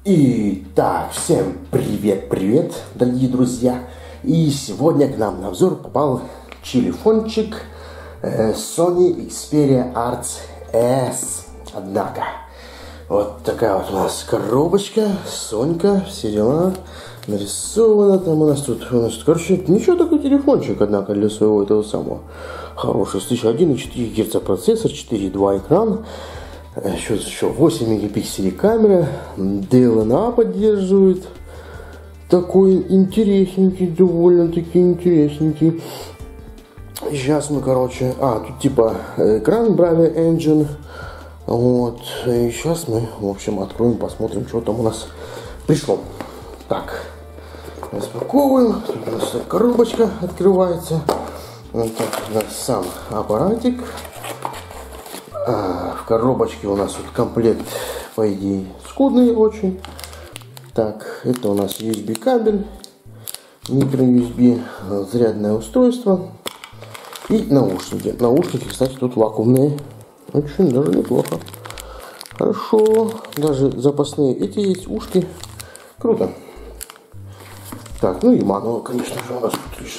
Итак, всем привет, дорогие друзья. И сегодня к нам на обзор попал телефончик Sony Xperia Arts S. Однако, вот такая вот у нас коробочка, Сонька, все дела, нарисовано там у нас тут, короче, ничего, такой телефончик, однако, для своего этого самого хорошего, 1,4 Гц процессор, 4,2 экран. Еще 8 мегапикселей камера, DLNA поддерживает, такой интересненький, довольно-таки интересненький. Сейчас мы, короче, тут типа экран Bravia Engine, вот, и сейчас мы, в общем, откроем, посмотрим, что там у нас пришло. Так, распаковываем, тут у нас коробочка открывается, вот так у нас сам аппаратик. В коробочке у нас вот комплект, по идее, скудный очень. Так, это у нас USB кабель, микро-USB, зарядное устройство и наушники. Наушники, кстати, тут вакуумные. Очень даже неплохо. Хорошо. Даже запасные эти есть, ушки. Круто. Так, ну и мануал, конечно же, у нас тут лежит.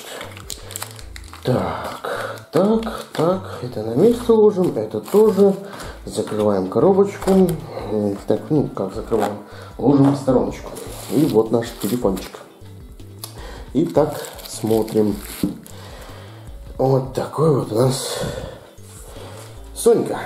Так, это на место ложим, это тоже. Закрываем коробочку. Так, ну как закрываем? Ложим в стороночку. И вот наш телефончик. Итак, смотрим. Вот такой вот у нас Сонька.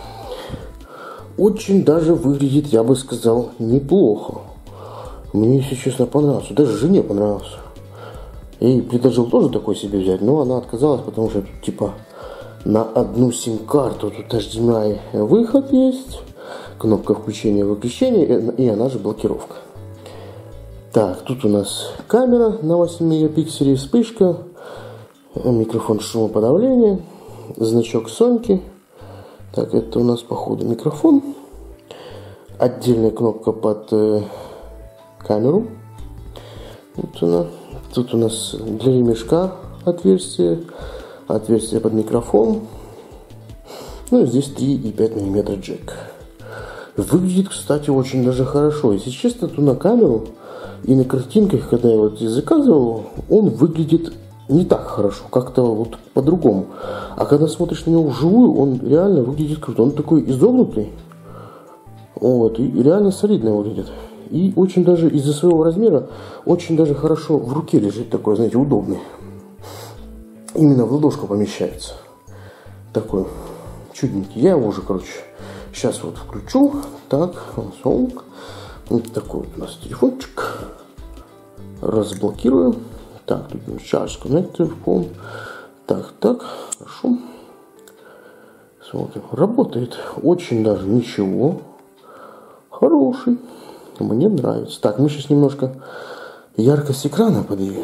Очень даже выглядит, я бы сказал, неплохо. Мне, если честно, понравился. Даже жене понравился. Я ей предложил тоже такой себе взять, но она отказалась, потому что тут типа на одну сим-карту тут HDMI выход есть, кнопка включения-выключения, и она же блокировка. Так, тут у нас камера на 8 мегапикселей, вспышка, микрофон шумоподавления, значок Соньки. Так, это у нас походу микрофон, отдельная кнопка под камеру. Вот она. Тут у нас для ремешка отверстие под микрофон. Ну и здесь 3,5 мм джек. Выглядит, кстати, очень даже хорошо. Если честно, то на камеру и на картинках, когда я вот заказывал, он выглядит не так хорошо, как-то вот по-другому. А когда смотришь на него вживую, он реально выглядит круто. Он такой изогнутый, вот, и реально солидно выглядит. И очень даже из-за своего размера очень даже хорошо в руке лежит, такой, знаете, удобный. Именно в ладошку помещается. Такой чудненький. Я его уже, короче, сейчас вот включу. Так, вот такой вот у нас телефончик. Разблокируем. Так, тут charge connector, phone. Так, хорошо. Смотрим. Работает очень даже ничего. Хороший. Мне нравится. Так, мы сейчас немножко яркость экрана подвинем.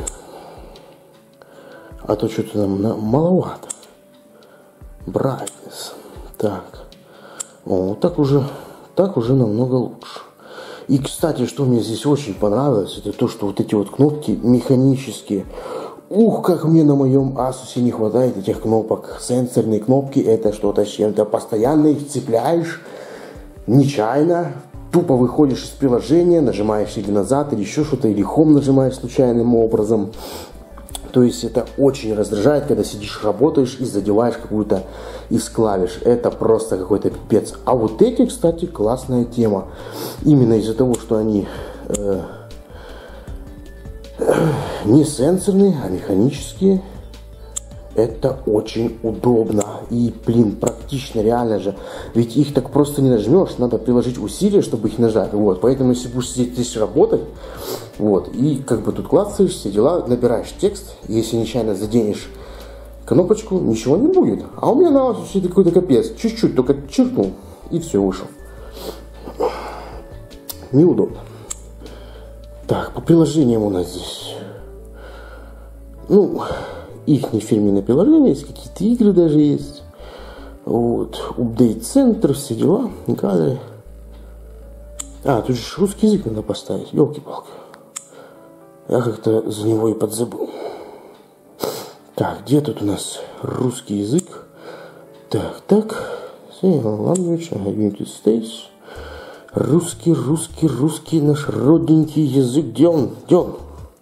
А то что-то нам маловато. Brightness. Так. О, так уже намного лучше. И, кстати, что мне здесь очень понравилось, это то, что вот эти вот кнопки механические. Ух, как мне на моем Asus не хватает этих кнопок. Сенсорные кнопки, это что-то с чем-то. Постоянно их цепляешь, нечаянно. Тупо выходишь из приложения, нажимаешь или назад, или еще что-то, или Home нажимаешь случайным образом. То есть это очень раздражает, когда сидишь, работаешь и задеваешь какую-то из клавиш. Это просто какой-то пипец. А вот эти, кстати, классная тема. Именно из-за того, что они не сенсорные, а механические. Это очень удобно и, блин, практично, реально же. Ведь их так просто не нажмешь, надо приложить усилия, чтобы их нажать. Вот, поэтому если будешь сидеть здесь работать, вот, и как бы тут клацаешь, все дела, набираешь текст, если нечаянно заденешь кнопочку, ничего не будет. А у меня на вас все какой-то капец, чуть-чуть только чиркнул, и все, вышел. Неудобно. Так, по приложениям у нас здесь, ну, их фирменное приложение, есть какие-то игры даже есть. Вот, апдейт-центр, все дела, галерея. Тут же русский язык надо поставить, елки-палки. Я как-то за него и подзабыл. Так, где тут у нас русский язык? Так, language, United States. Русский наш родненький язык. Где он? Где он?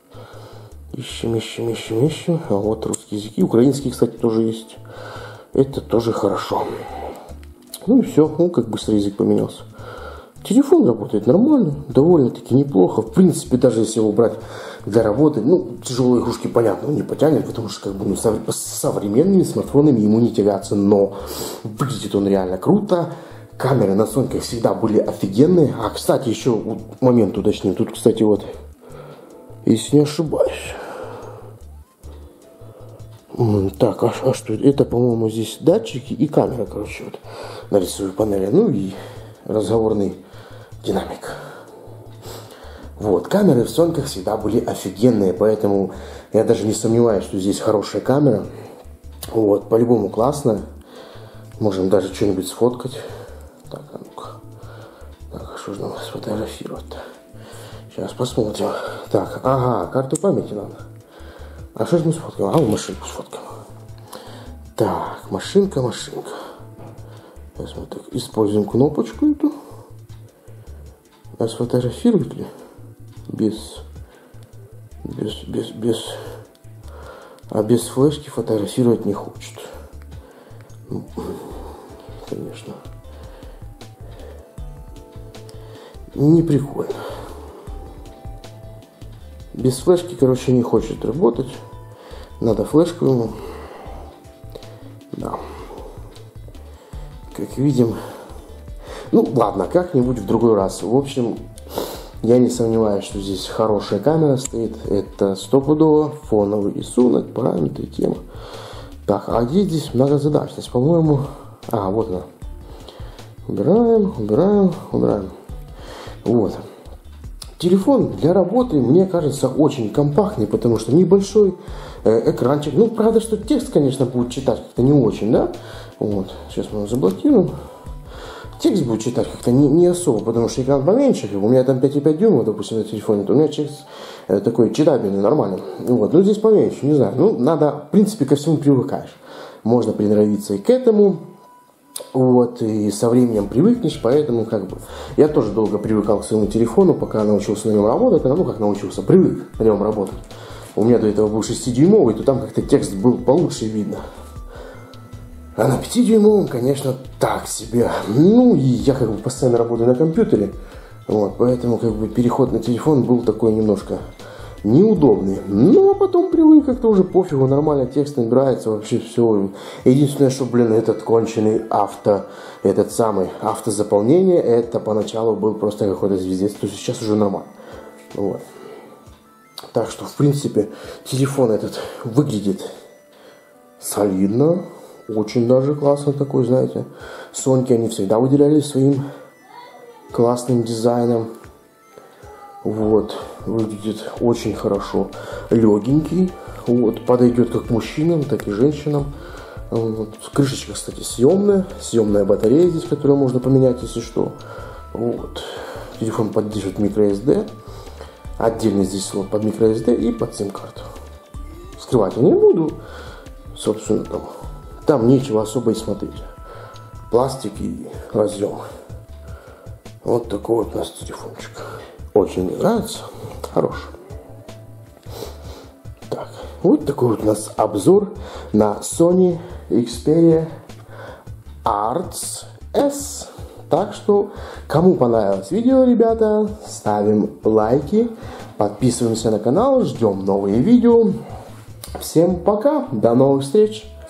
Ищем. А вот русские языки. Украинский, кстати, тоже есть. Это тоже хорошо. Ну и все. Ну, как быстро язык поменялся. Телефон работает нормально, довольно-таки неплохо. В принципе, даже если его брать для работы, ну, тяжелые игрушки, понятно, он не потянет, потому что как бы, ну, с современными смартфонами ему не тягаться, но выглядит он реально круто. Камеры на Соньках всегда были офигенные. А, кстати, еще момент уточним. Тут, кстати, вот, если не ошибаюсь. Так, а что это? Это, по-моему, здесь датчики и камера, короче, вот, на лицевой панели. Ну и разговорный динамик. Вот, камеры в Соньках всегда были офигенные, поэтому я даже не сомневаюсь, что здесь хорошая камера. Вот, по-любому классно. Можем даже что-нибудь сфоткать. Так, а ну-ка. Так, а что же нам сфотографировать-то? Сейчас посмотрим. Так, ага, карту памяти надо. А что же мы сфоткаем? А, машинку сфоткаем. Так, машинка. Сейчас мы так используем кнопочку эту. А сфотографировать ли? А без флешки фотографировать не хочет. Ну, конечно. Не прикольно. Без флешки, короче, не хочет работать. Надо флешку ему. Да. Как видим. Ну, ладно, как-нибудь в другой раз. В общем, я не сомневаюсь, что здесь хорошая камера стоит. Это стопудово фоновый рисунок, параметры, тема. Так, а где здесь многозадачность? По-моему... А, вот она. Убираем. Вот. Телефон для работы, мне кажется, очень компактный, потому что небольшой экранчик. Ну, правда, что текст, конечно, будет читать как-то не очень, да? Вот. Сейчас мы его заблокируем. Текст будет читать как-то не особо, потому что экран поменьше. У меня там 5,5 дюймов, допустим, на телефоне, то у меня текст такой читабельный, нормальный. Вот. Ну, здесь поменьше, не знаю. Ну, надо, в принципе, ко всему привыкаешь. Можно приноровиться и к этому. Вот, и со временем привыкнешь, поэтому как бы я тоже долго привыкал к своему телефону, пока научился на нем работать, ну как научился, привык на нем работать. У меня до этого был 6-дюймовый, то там как-то текст был получше видно. А на 5-дюймовом, конечно, так себе. Ну, и я как бы постоянно работаю на компьютере, вот, поэтому как бы переход на телефон был такой немножко неудобный. Ну, а потом привык, как-то уже пофигу, нормально текст набирается, вообще все. Единственное, что, блин, этот конченый автозаполнение, это поначалу был просто какой-то звездец, то есть сейчас уже нормально. Вот. Так что, в принципе, телефон этот выглядит солидно, очень даже классно такой, знаете. Соньки, они всегда выделялись своим классным дизайном. Вот, выглядит очень хорошо. Легенький, вот, подойдет как мужчинам, так и женщинам. Вот. Крышечка, кстати, съемная батарея здесь, которую можно поменять, если что. Вот. Телефон поддерживает microSD. Отдельно здесь слот под microSD и под сим-карту. Скрывать я не буду. Собственно, там нечего особо и смотреть. Пластик и разъем. Вот такой вот у нас телефончик. Очень мне нравится. Хороший. Так, вот такой вот у нас обзор на Sony Xperia Arts S. Так что, кому понравилось видео, ребята, ставим лайки, подписываемся на канал, ждем новые видео. Всем пока, до новых встреч!